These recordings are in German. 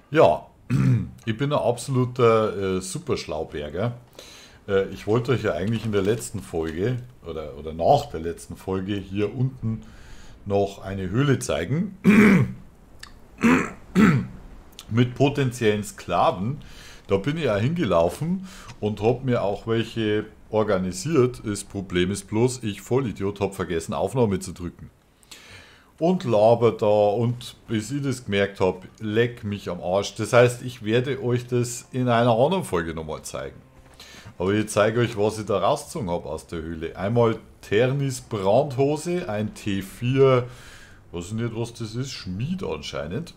Ja, ich bin ein absoluter Superschlauberger. Ich wollte euch ja eigentlich in der letzten Folge oder nach der letzten Folge hier unten noch eine Höhle zeigen mit potenziellen Sklaven. Da bin ich ja hingelaufen und habe mir auch welche organisiert. Das Problem ist bloß, ich Vollidiot habe vergessen Aufnahme zu drücken. Und laber da und bis ich das gemerkt habe, leck mich am Arsch. Das heißt, ich werde euch das in einer anderen Folge nochmal zeigen. Aber ich zeige euch, was ich da rausgezogen habe aus der Höhle. Einmal Ternis Brandhose, ein T4, weiß ich nicht, was das ist, Schmied anscheinend.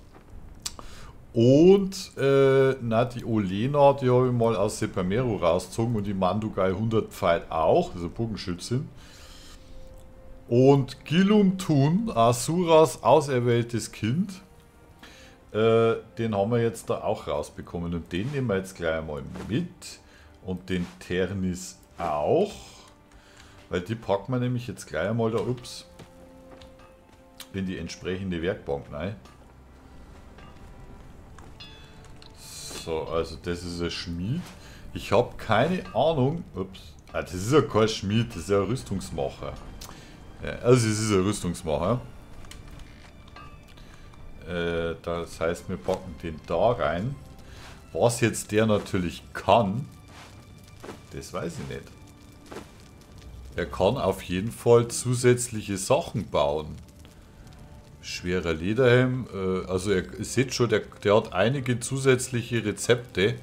Und die Olena, die habe ich mal aus Sepamero rausgezogen und die Mandugai 100 Pfeil auch, also Bogenschützin. Und Gilum Thun, Asuras auserwähltes Kind, den haben wir jetzt da auch rausbekommen. Und den nehmen wir jetzt gleich einmal mit. Und den Ternis auch. Weil die packen wir nämlich jetzt gleich einmal da, ups, in die entsprechende Werkbank rein. So, also das ist ein Schmied. Ich habe keine Ahnung, ups, das ist ja kein Schmied, das ist ja ein Rüstungsmacher. Ja, also es ist ein Rüstungsmacher. Das heißt, wir packen den da rein. Was jetzt der natürlich kann, das weiß ich nicht. Er kann auf jeden Fall zusätzliche Sachen bauen. Schwerer Lederhelm, also ihr seht schon, der hat einige zusätzliche Rezepte.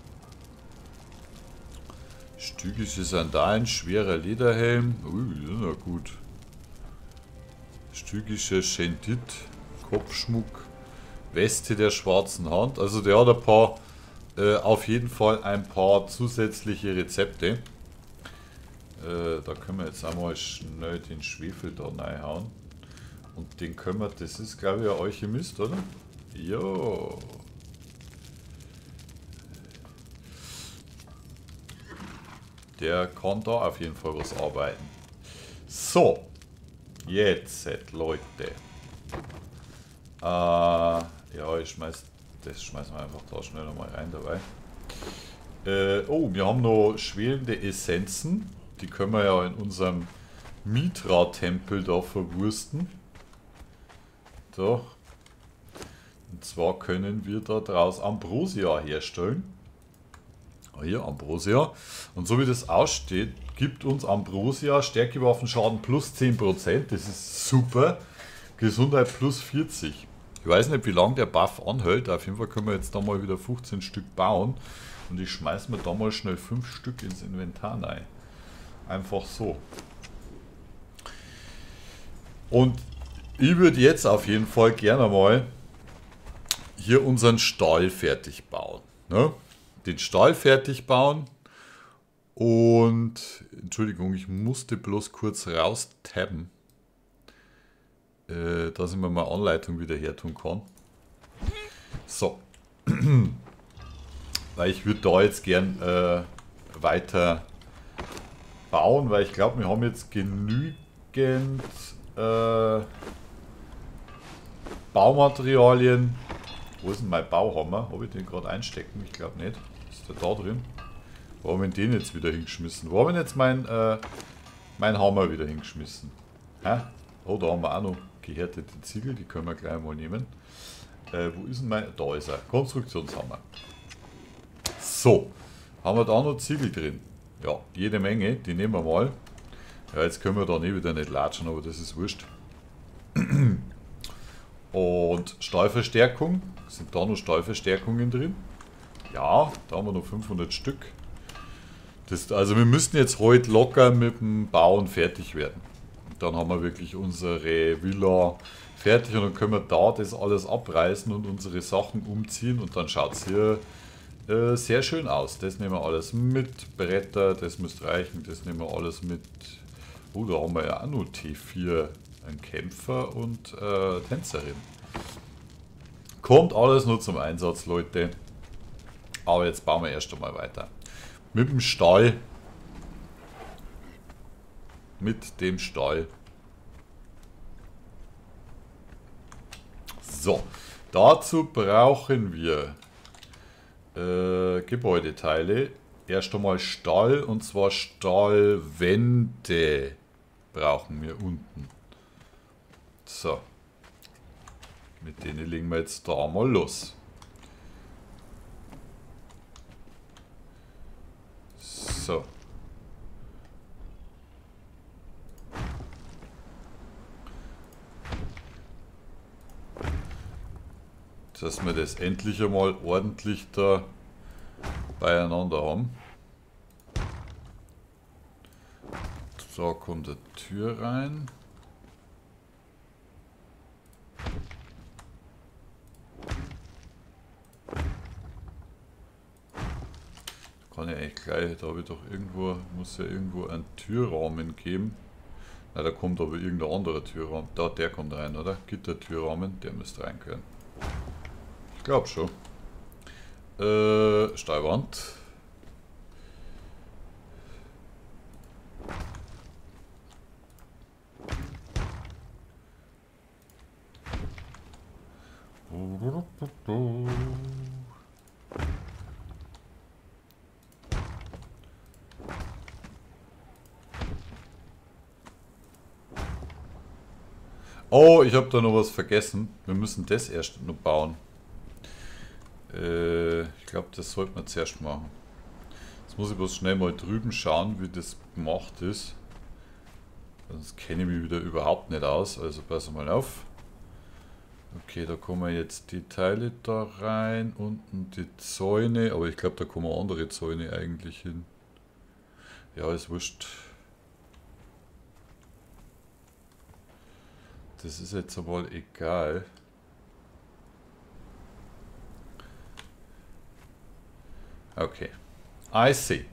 Stygische Sandalen, schwerer Lederhelm, ui, das ist ja gut. Stygischer Schendit, Kopfschmuck, Weste der schwarzen Hand. Also der hat ein paar, auf jeden Fall ein paar zusätzliche Rezepte. Da können wir jetzt einmal schnell den Schwefel da reinhauen. Und den können wir, das ist glaube ich ein Alchemist, oder? Jo. Der kann da auf jeden Fall was arbeiten. So. Jetzt, Leute. Ja, das schmeißen wir einfach da schnell nochmal rein dabei. Oh, wir haben noch schwelende Essenzen. Die können wir ja in unserem Mitra-Tempel da verwursten. So. Und zwar können wir da draus Ambrosia herstellen. Hier, Ambrosia. Und so wie das aussteht, gibt uns Ambrosia Stärkewaffenschaden plus 10%. Das ist super. Gesundheit plus 40. Ich weiß nicht, wie lange der Buff anhält. Auf jeden Fall können wir jetzt da mal wieder 15 Stück bauen. Und ich schmeiß mir da mal schnell 5 Stück ins Inventar rein. Einfach so. Und ich würde jetzt auf jeden Fall gerne mal hier unseren Stall fertig bauen. Ne? Den Stall fertig bauen. Und, Entschuldigung, ich musste bloß kurz raustabben, dass ich mir mal Anleitung wieder her tun kann. So. Weil ich würde da jetzt gern weiter bauen, weil ich glaube, wir haben jetzt genügend Baumaterialien. Wo ist denn mein Bauhammer? Habe ich den gerade einstecken? Ich glaube nicht. Ist der da drin? Wo haben wir den jetzt wieder hingeschmissen? Wo haben wir jetzt mein Hammer wieder hingeschmissen? Hä? Oh, da haben wir auch noch gehärtete Ziegel, die können wir gleich mal nehmen. Wo ist denn mein... Da ist er. Konstruktionshammer. So. Haben wir da noch Ziegel drin? Ja, jede Menge. Die nehmen wir mal. Ja, jetzt können wir da wieder nicht latschen, aber das ist wurscht. Und Stahlverstärkung. Sind da noch Stahlverstärkungen drin? Ja, da haben wir noch 500 Stück. Also wir müssten jetzt heute locker mit dem Bauen fertig werden. Und dann haben wir wirklich unsere Villa fertig und dann können wir da das alles abreißen und unsere Sachen umziehen und dann schaut es hier sehr schön aus. Das nehmen wir alles mit. Bretter, das müsste reichen. Das nehmen wir alles mit. Oh, da haben wir ja auch noch T4. Ein Kämpfer und Tänzerin. Kommt alles nur zum Einsatz, Leute. Aber jetzt bauen wir erst einmal weiter. Mit dem Stall. Mit dem Stall. So. Dazu brauchen wir Gebäudeteile. Erst einmal Stahl, und zwar Stahlwände brauchen wir unten. So. Mit denen legen wir jetzt da mal los. So. Dass wir das endlich einmal ordentlich da beieinander haben. Da kommt eine Tür rein. Kann ich eigentlich gleich, da habe ich doch irgendwo, muss ja irgendwo einen Türrahmen geben. Na, da kommt aber irgendein anderer Türrahmen. Da, der kommt rein, oder? Gittertürrahmen, der müsste rein können. Ich glaube schon. Stahlwand. Oh, ich habe da noch was vergessen. Wir müssen das erst noch bauen. Ich glaube, das sollten wir zuerst machen. Jetzt muss ich bloß schnell mal drüben schauen, wie das gemacht ist. Sonst kenne ich mich wieder überhaupt nicht aus. Also pass mal auf. Okay, da kommen jetzt die Teile da rein. Unten die Zäune. Aber ich glaube, da kommen andere Zäune eigentlich hin. Ja, ist wurscht. Das ist jetzt aber egal. Okay. I see.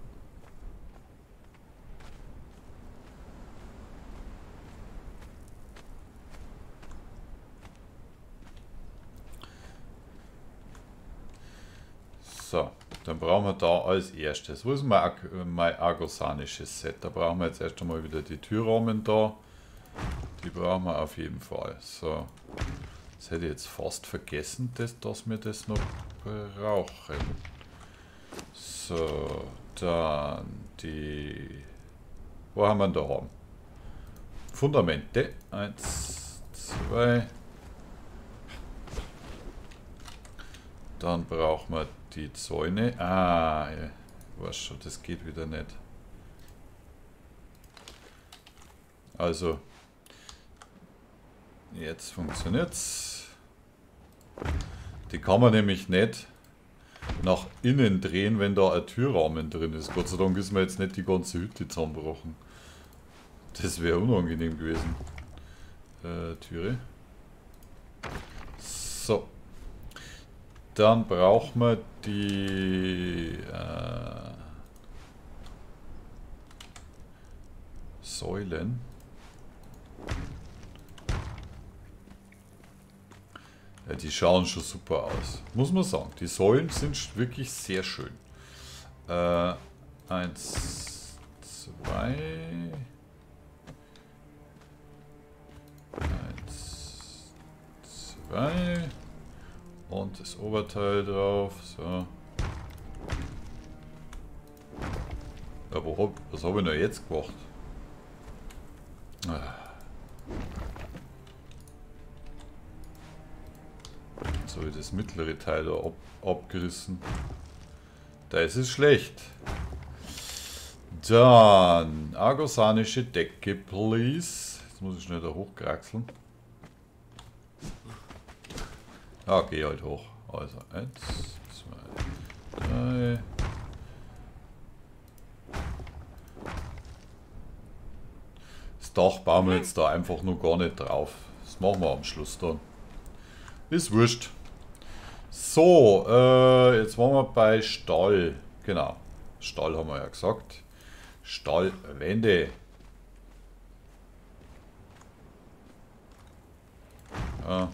So, dann brauchen wir da als erstes. Wo ist mein argosanisches Set? Da brauchen wir jetzt erst einmal wieder die Türrahmen da. Die brauchen wir auf jeden Fall. So. Das hätte ich jetzt fast vergessen, dass wir das noch brauchen. So, dann die... Wo haben wir denn da haben? Fundamente. 1, 2. Dann brauchen wir die Zäune. Ah, ja. Ich weiß schon, das geht wieder nicht. Also, jetzt funktioniert's. Die kann man nämlich nicht nach innen drehen, wenn da ein Türrahmen drin ist. Gott sei Dank ist mir jetzt nicht die ganze Hütte zusammengebrochen. Das wäre unangenehm gewesen. Türe. So. Dann brauchen wir die Säulen. Ja, die schauen schon super aus. Muss man sagen. Die Säulen sind wirklich sehr schön. 1, 2. 1, 2. Und das Oberteil drauf. So. Ja, was habe ich denn jetzt gemacht? Jetzt habe ich das mittlere Teil da abgerissen. Das ist schlecht. Dann argosanische Decke, please. Jetzt muss ich schnell da hochkraxeln. Ah, geh halt hoch. Also 1, 2, 3. Das Dach bauen wir jetzt da einfach nur gar nicht drauf. Das machen wir am Schluss dann. Ist wurscht. So, jetzt waren wir bei Stahl. Genau. Stahl haben wir ja gesagt. Stahlwände. Ja.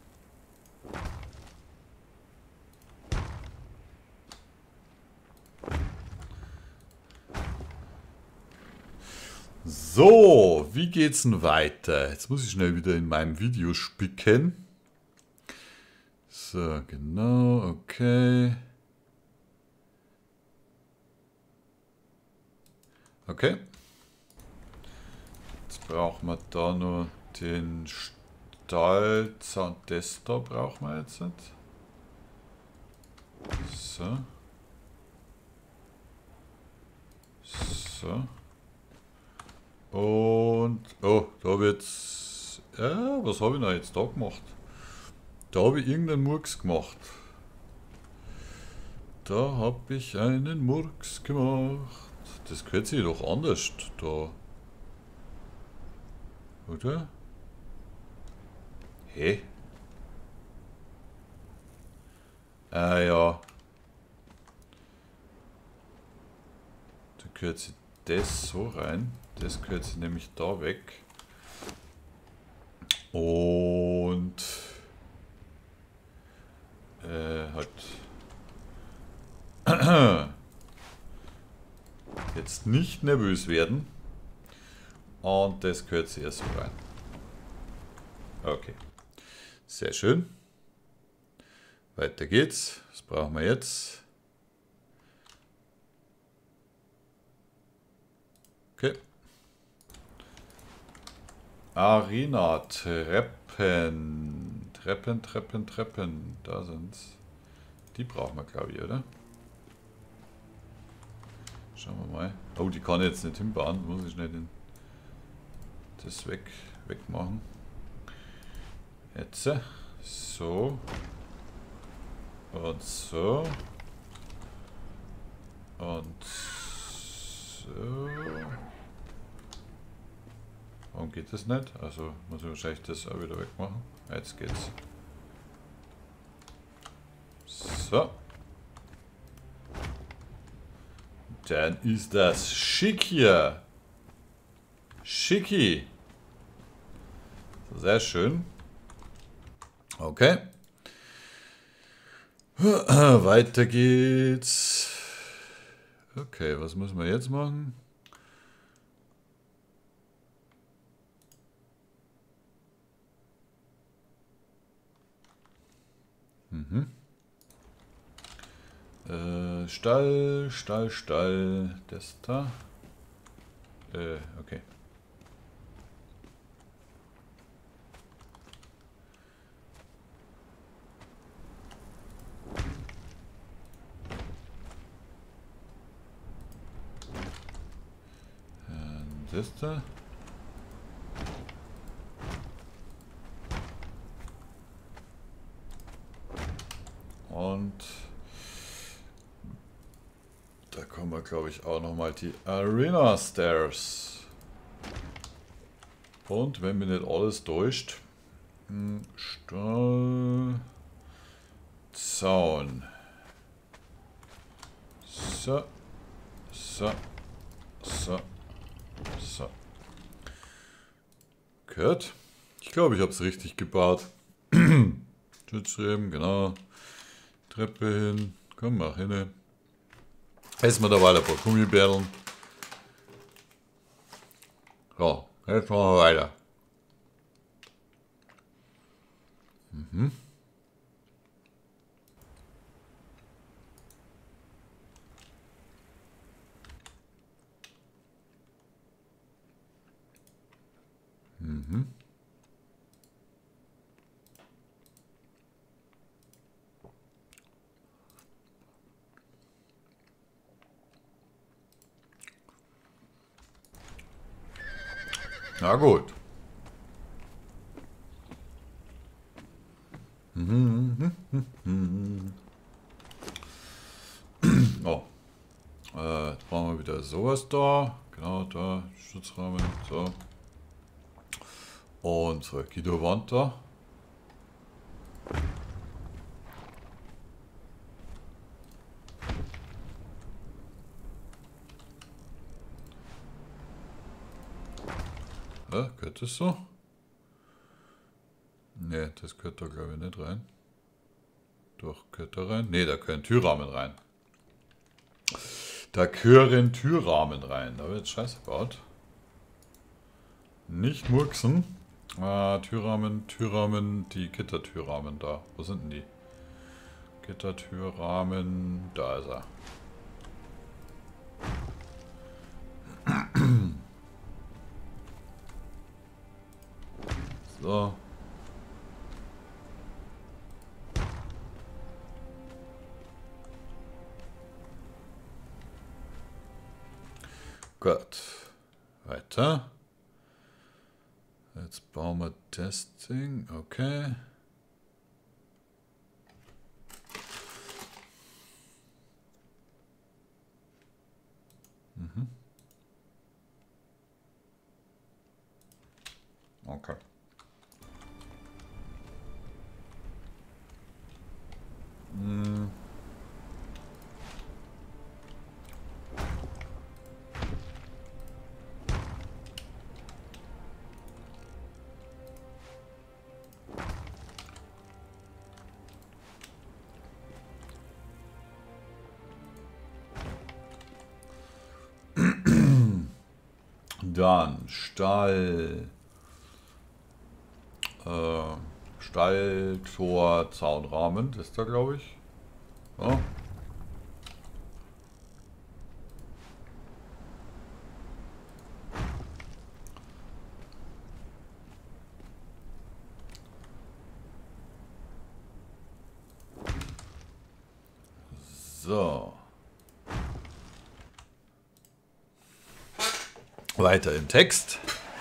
So, wie geht's denn weiter? Jetzt muss ich schnell wieder in meinem Video spicken. So, genau, okay. Okay. Jetzt brauchen wir da nur den Stahlzaun. Das da brauchen wir jetzt nicht. So. So. Und, oh, da wird's, was habe ich denn jetzt da gemacht? Da habe ich irgendeinen Murks gemacht. Da habe ich einen Murks gemacht. Das gehört sich doch anders da. Oder? Hä? Ah ja. Da gehört sich das so rein. Das gehört sich nämlich da weg. Und halt jetzt nicht nervös werden. Und das gehört sich erst so rein. Okay. Sehr schön. Weiter geht's. Was brauchen wir jetzt? Okay. Arena-Treppen. Treppen. Da sind's. Die brauchen wir, glaube ich, oder? Schauen wir mal. Oh, die kann ich jetzt nicht hinbauen. Muss ich schnell das wegmachen. Jetzt. So. Und so. Und so. Warum geht das nicht? Also muss ich wahrscheinlich das auch wieder wegmachen. Jetzt geht's. So. Dann ist das schick hier. Schicki. Sehr schön. Okay. Weiter geht's. Okay, was müssen wir jetzt machen? Stall. Das da. Okay. Das da. Und da kommen wir, glaube ich, auch nochmal die Arena Stairs. Und wenn mir nicht alles täuscht, Zaun. So. Gehört? Ich glaube, ich habe es richtig gebaut. Schutzschreiben, genau. Treppe hin. Komm, mach hin. Essen wir dabei ein paar Gummibärlen. So, jetzt machen wir weiter. Na gut. Oh. Jetzt brauchen wir wieder sowas da. Genau, da. Schutzrahmen. So. Und so, Guido-Wand da. Gehört das so? Ne, das gehört da glaube ich nicht rein. Doch, gehört da rein? Ne, da gehören Türrahmen rein. Da gehören Türrahmen rein. Da wird Scheiße gebaut. Nicht murksen. Türrahmen, die Gittertürrahmen da. Wo sind denn die? Gittertürrahmen, da ist er. So. Gut. Weiter. Jetzt bauen wir das Ding. Okay. Mhm. Okay. Hm. Dann Stall. Stall, Tor, Zaunrahmen. Das ist da, glaube ich. Ja. So. Weiter im Text.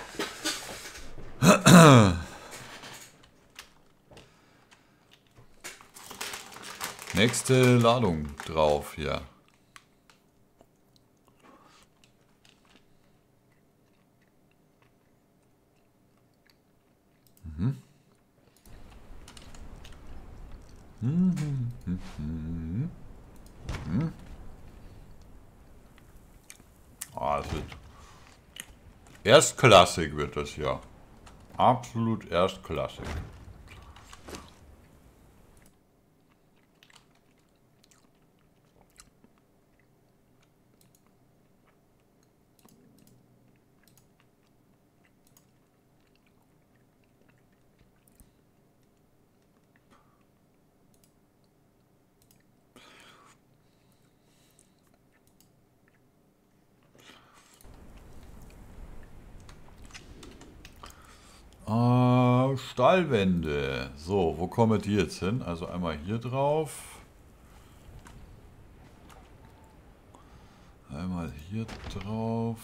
Nächste Ladung drauf hier. Mhm. Ah, das wird erstklassig wird das ja. Absolut erstklassig. Stahlwände. So, wo kommen die jetzt hin? Also einmal hier drauf. Einmal hier drauf.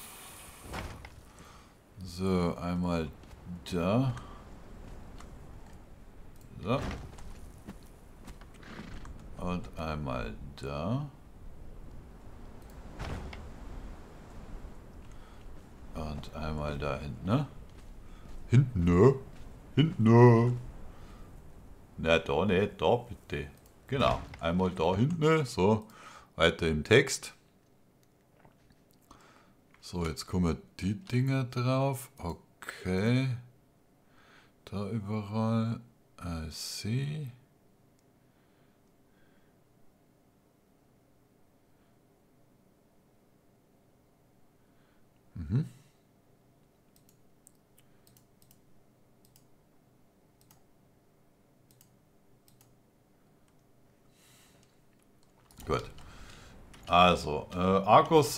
So, einmal da. So. Und einmal da. Und einmal da hinten, ne? Hinten, ne? Hinten, ne? Na, da nicht, da bitte. Genau, einmal da hinten, so. Weiter im Text. So, jetzt kommen die Dinger drauf. Okay. Da überall. I see. Mhm. Gut. Also, Argos.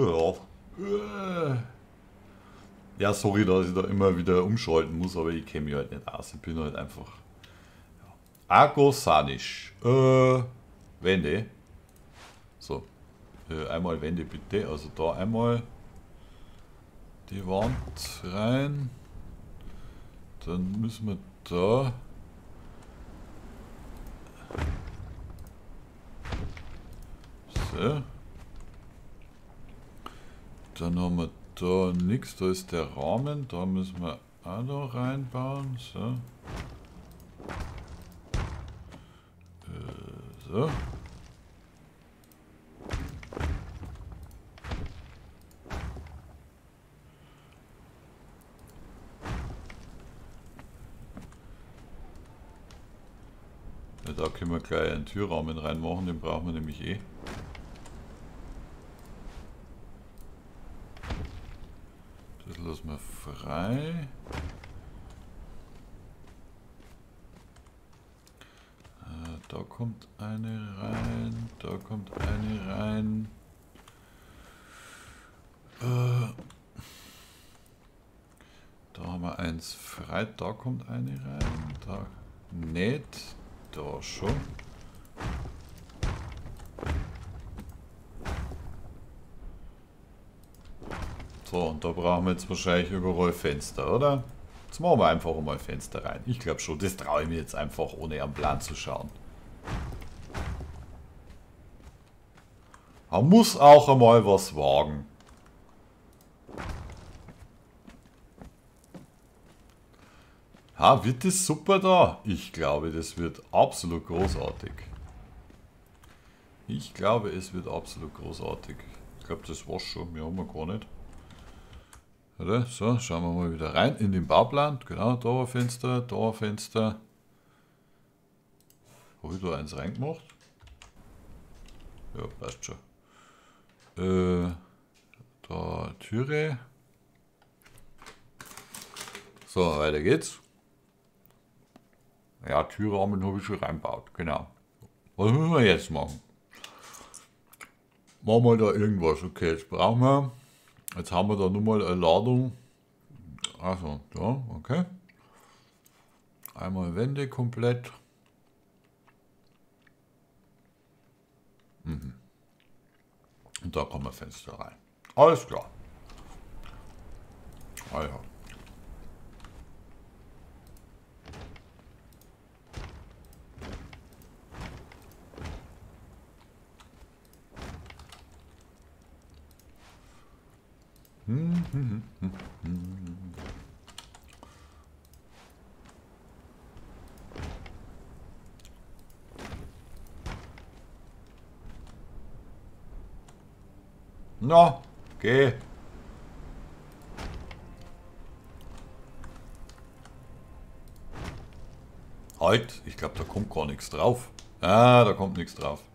Ja, sorry, dass ich da immer wieder umschalten muss, aber ich kenne mich halt nicht aus. Ich bin halt einfach. Argosanisch. Wände. So. Einmal Wände bitte. Also da einmal die Wand rein. Dann müssen wir da. So. Dann haben wir da nichts. Da ist der Rahmen. Da müssen wir auch noch reinbauen. So. So. Ja, da können wir gleich einen Türrahmen reinmachen, den brauchen wir nämlich eh. Das lassen wir frei. Da kommt eine rein. Da kommt eine rein. Da haben wir eins frei. Da kommt eine rein. Da nicht. Da schon. So, und da brauchen wir jetzt wahrscheinlich überall Fenster, oder? Jetzt machen wir einfach mal Fenster rein. Ich glaube schon, das traue ich mir jetzt einfach, ohne am Plan zu schauen. Man muss auch einmal was wagen. Ha, wird das super da? Ich glaube, das wird absolut großartig. Ich glaube, es wird absolut großartig. Ich glaube, das war's schon. Mehr haben wir gar nicht. Oder? So, schauen wir mal wieder rein in den Bauplan. Genau, da ein Fenster, da ein Fenster. Habe ich da eins reingemacht? Ja, passt schon. Da Türe. So, weiter geht's. Ja, Türrahmen habe ich schon reinbaut, genau. Was müssen wir jetzt machen? Machen wir da irgendwas. Okay, jetzt brauchen wir. Jetzt haben wir da nur mal eine Ladung. Also, da, okay. Einmal Wände komplett. Und da kommen wir Fenster rein. Alles klar. Ah ja. Na, geh. Halt, ich glaube, da kommt gar nichts drauf. Ah, da kommt nichts drauf.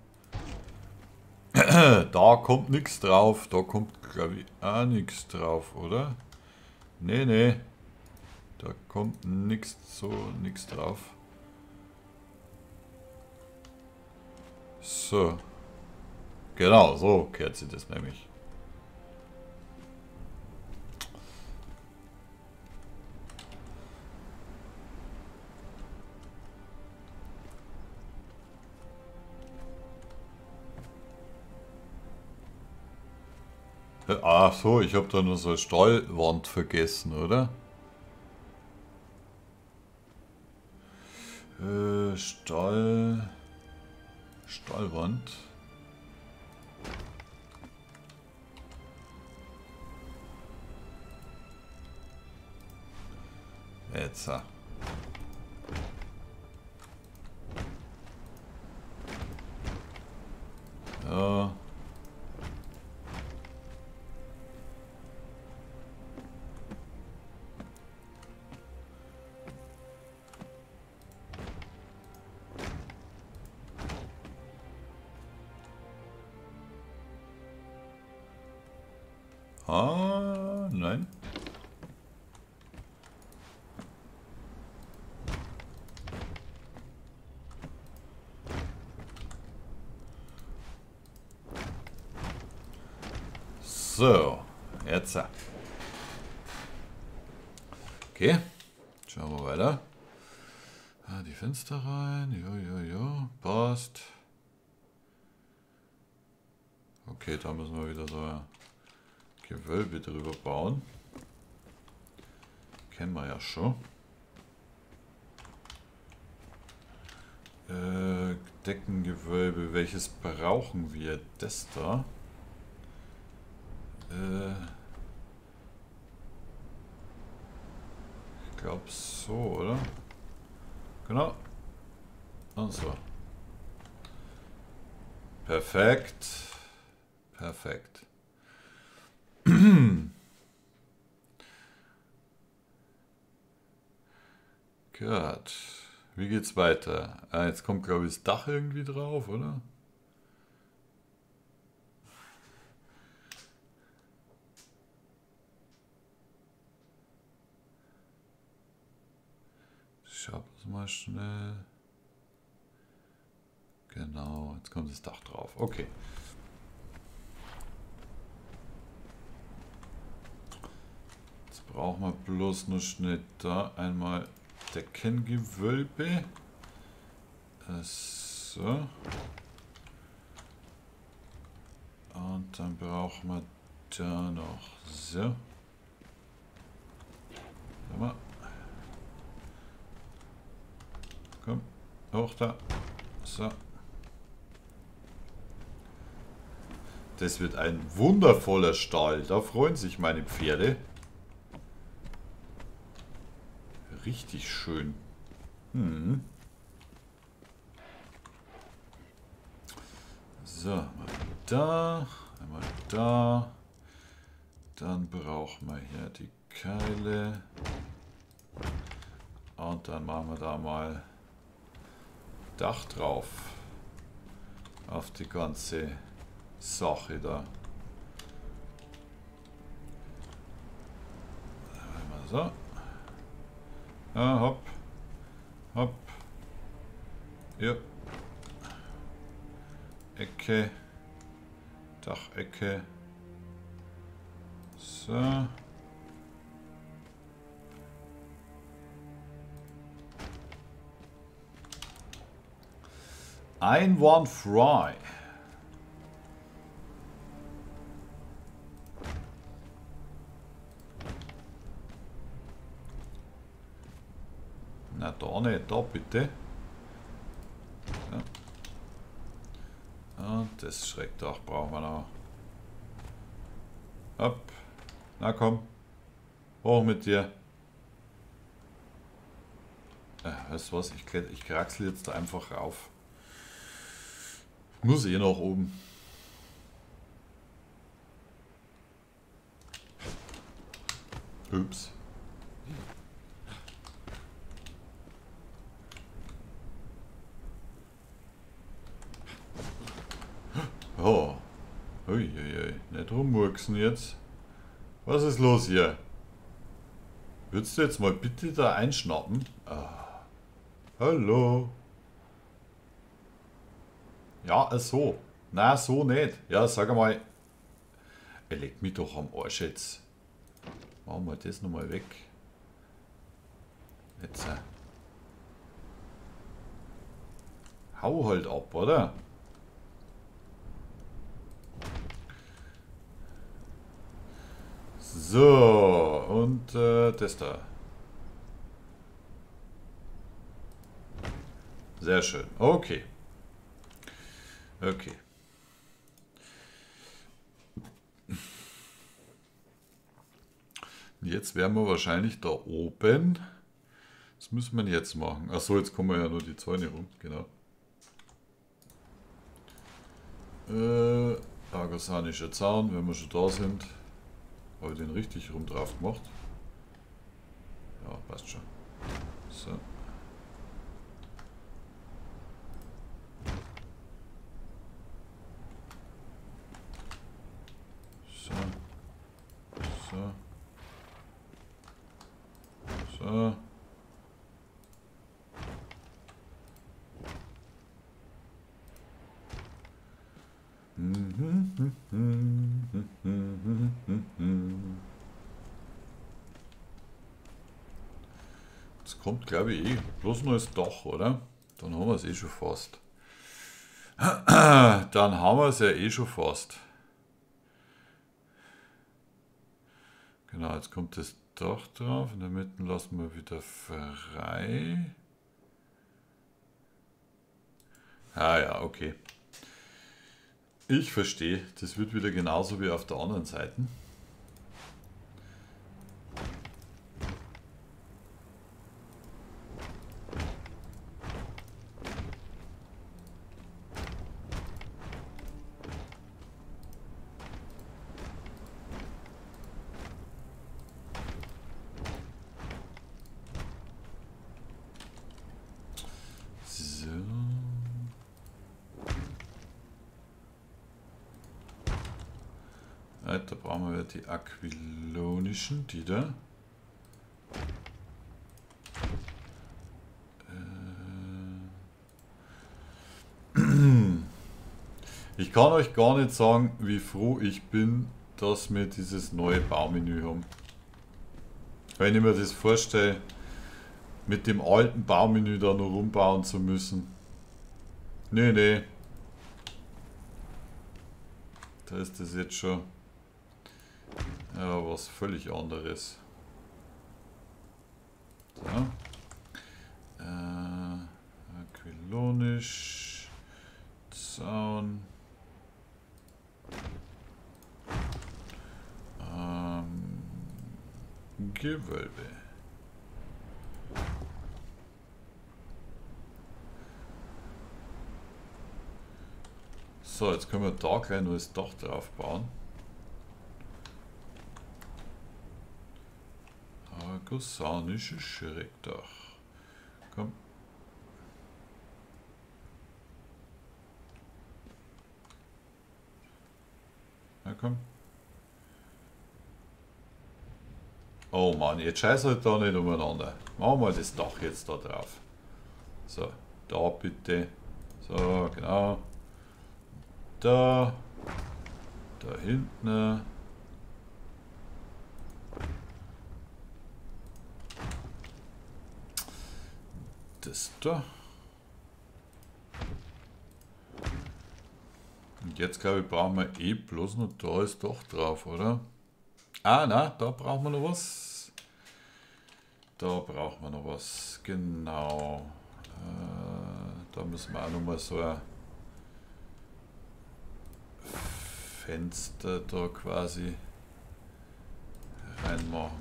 Da kommt nichts drauf. Da kommt, glaube ich, auch nichts drauf, oder? Nee, nee. Da kommt nichts drauf. So. Genau, so kehrt sie das nämlich. Ach so, ich habe da nur so eine Stallwand vergessen, oder? Stallwand. Jetzt. Ja. Ah, nein. So, jetzt. Okay, schauen wir weiter. Die Fenster rein. Ja, passt. Okay, da müssen wir wieder so ein Gewölbe drüber bauen. Kennen wir ja schon. Deckengewölbe, welches brauchen wir? Das da. Ich glaube so, oder? Genau. Und so. Perfekt. Perfekt. Gut. Wie geht's weiter? Ah, jetzt kommt, glaube ich, das Dach irgendwie drauf, oder? Schauen wir mal schnell. Genau, jetzt kommt das Dach drauf. Okay. Jetzt brauchen wir bloß noch schnell da einmal Deckengewölbe. So. Und dann brauchen wir da noch so. Mal. Komm, hoch da. So. Das wird ein wundervoller Stall. Da freuen sich meine Pferde. Richtig schön. So, mal da. Einmal da. Dann brauchen wir hier die Keile. Und dann machen wir da mal Dach drauf. Auf die ganze Sache da. Einmal so. Ah, hopp. Hopp. Ja. Ecke. Dachecke. So. Einwandfrei. Na da nicht, da bitte. Ja. Und das Schreckdach brauchen wir noch. Hopp. Na komm. Hoch mit dir. Weißt du was? Ich kraxel jetzt da einfach rauf. Muss eh nach oben. Ups. Oh. Uiuiui. Nicht rummurksen jetzt. Was ist los hier? Würdest du jetzt mal bitte da einschnappen? Ah. Hallo. Ja, so. Na, so nicht. Ja, sag einmal. Er legt mich doch am Arsch jetzt. Machen wir das nochmal weg. Jetzt. Hau halt ab, oder? So, und das da. Sehr schön. Okay. Okay. Jetzt wären wir wahrscheinlich da oben. Was müssen wir jetzt machen? Achso, jetzt kommen wir ja nur die Zäune rum. Genau. Argosanischer Zaun, wenn wir schon da sind. Habe ich den richtig rum drauf gemacht? Ja, passt schon. So. So. So. So. Jetzt kommt, glaube ich, bloß noch das Dach, oder? Dann haben wir es eh schon fast. Dann haben wir es ja eh schon fast. Genau, jetzt kommt das Dach drauf. In der Mitte lassen wir wieder frei. Ah ja, okay. Ich verstehe. Das wird wieder genauso wie auf der anderen Seite. Da brauchen wir die aquilonischen, die da. Ich kann euch gar nicht sagen, wie froh ich bin, dass wir dieses neue Baumenü haben. Wenn ich mir das vorstelle, mit dem alten Baumenü da noch rumbauen zu müssen. Nee, nee. Da ist das jetzt schon was völlig anderes. So. Aquilonisch. Zaun. Gewölbe. So, jetzt können wir da gleich noch das Dach drauf bauen. Argosanisches Schrägdach. Komm. Na komm. Oh Mann, jetzt scheiß halt da nicht umeinander. Machen wir das Dach jetzt da drauf. So, da bitte. So, genau. Da. Da hinten. Das da. Und jetzt glaube ich brauchen wir eh bloß noch da ist doch drauf, oder? Ah, na, da brauchen wir noch was. Da brauchen wir noch was. Genau. Da müssen wir auch noch mal so ein Fenster da quasi reinmachen.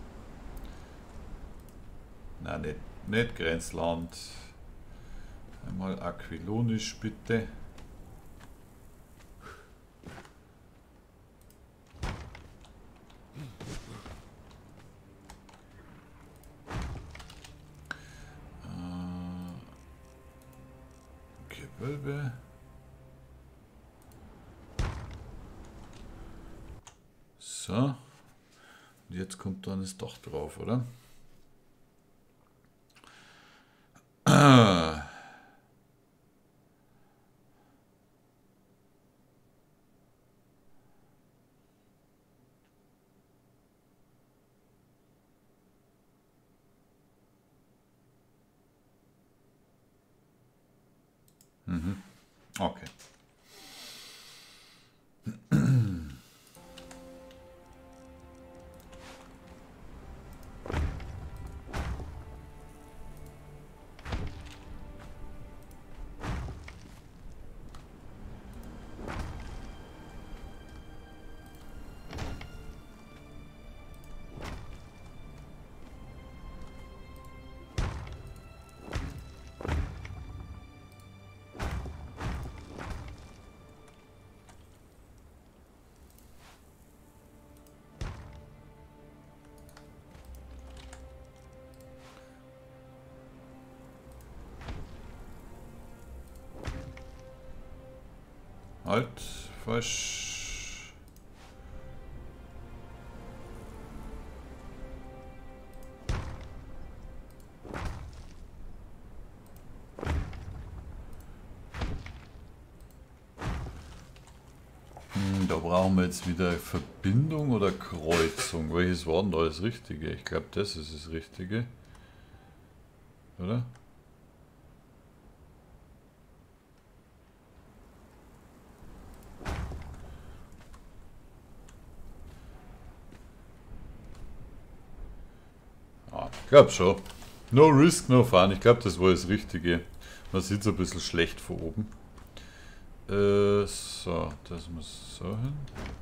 Nein, nicht Grenzland. Einmal aquilonisch bitte. Gewölbe. So. Und jetzt kommt dann das Dach drauf, oder? Okay. Halt, falsch. Da brauchen wir jetzt wieder Verbindung oder Kreuzung. Welches war denn da das Richtige? Ich glaube, das ist das Richtige. Oder? Ich glaube schon. No risk, no fun. Ich glaube, das war das Richtige. Man sieht es ein bisschen schlecht von oben. So, das muss so hin.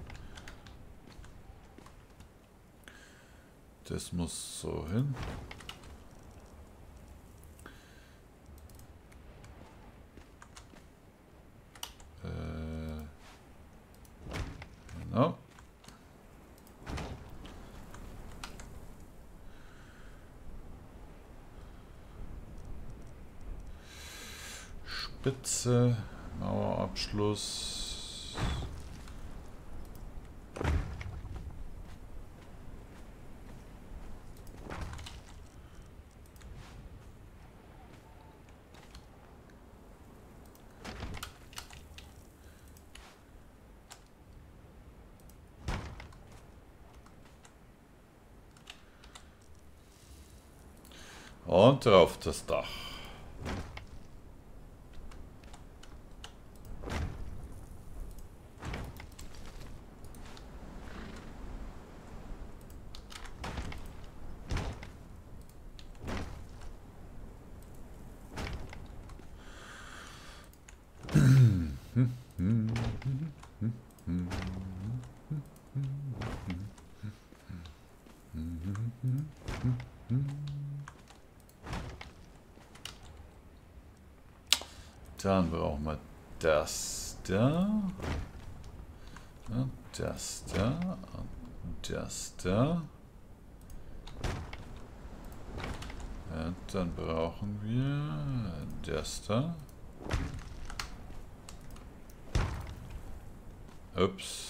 Das muss so hin. Genau. Spitze, Mauerabschluss. Und drauf das Dach. Dann brauchen wir das da. Und das da. Und das da. Und dann brauchen wir das da. Ups.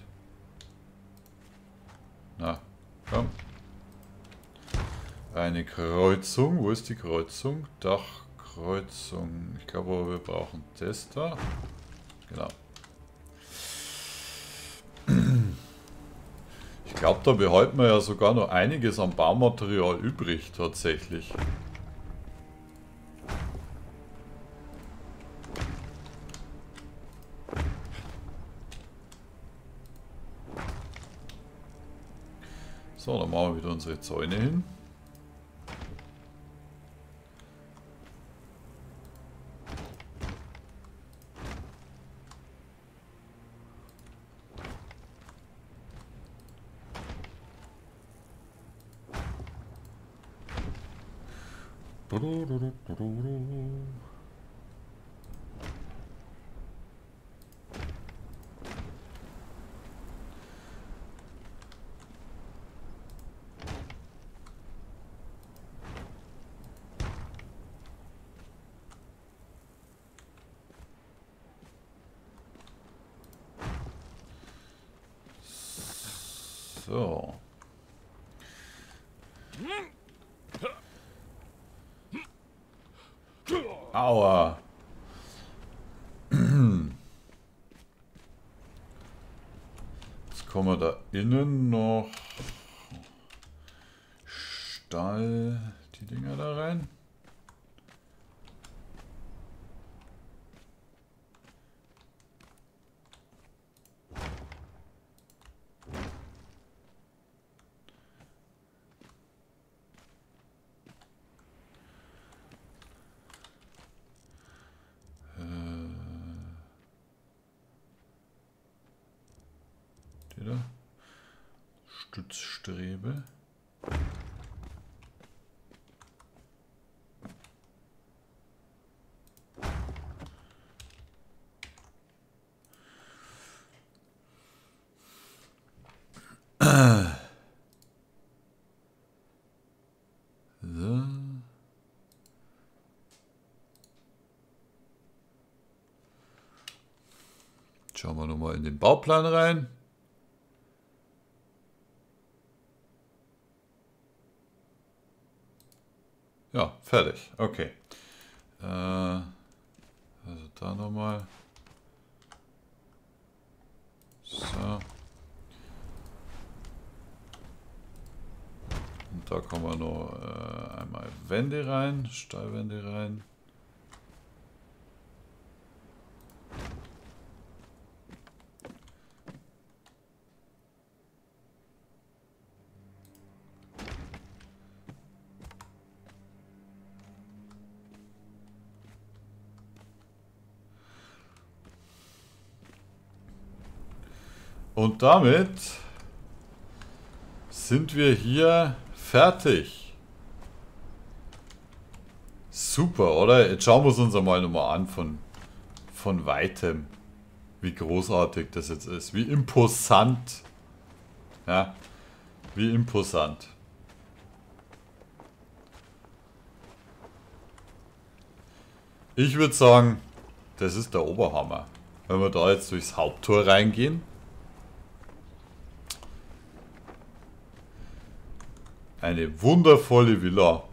Na, komm. Eine Kreuzung. Wo ist die Kreuzung? Dachkreuzung. Ich glaube, wir brauchen das da. Genau. Ich glaube, da behalten wir ja sogar noch einiges an Baumaterial übrig, tatsächlich. So, dann machen wir wieder unsere Zäune hin. So. Aua. Jetzt kommen wir da innen noch Stall, die Dinger da rein. Stützstrebe. So. Schauen wir nochmal in den Bauplan rein. Ja, fertig. Okay. Also da nochmal. So. Und da kommen wir noch einmal Wände rein, Stahlwände rein. Und damit sind wir hier fertig. Super, oder? Jetzt schauen wir es uns einmal nochmal an von Weitem. Wie großartig das jetzt ist. Wie imposant. Ja, wie imposant. Ich würde sagen, das ist der Oberhammer. Wenn wir da jetzt durchs Haupttor reingehen. Eine wundervolle Villa.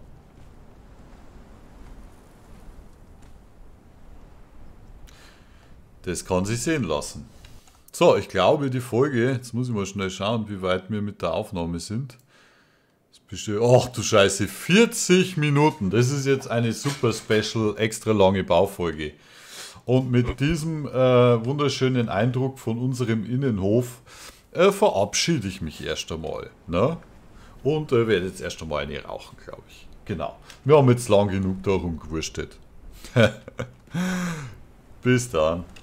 Das kann sich sehen lassen. So, ich glaube die Folge, jetzt muss ich mal schnell schauen, wie weit wir mit der Aufnahme sind. Ach du Scheiße, 40 Minuten. Das ist jetzt eine super special, extra lange Baufolge. Und mit diesem wunderschönen Eindruck von unserem Innenhof verabschiede ich mich erst einmal. Ne? Und werde jetzt erst einmal eine rauchen, glaube ich. Genau. Wir haben jetzt lang genug darum gewurstet. Bis dann.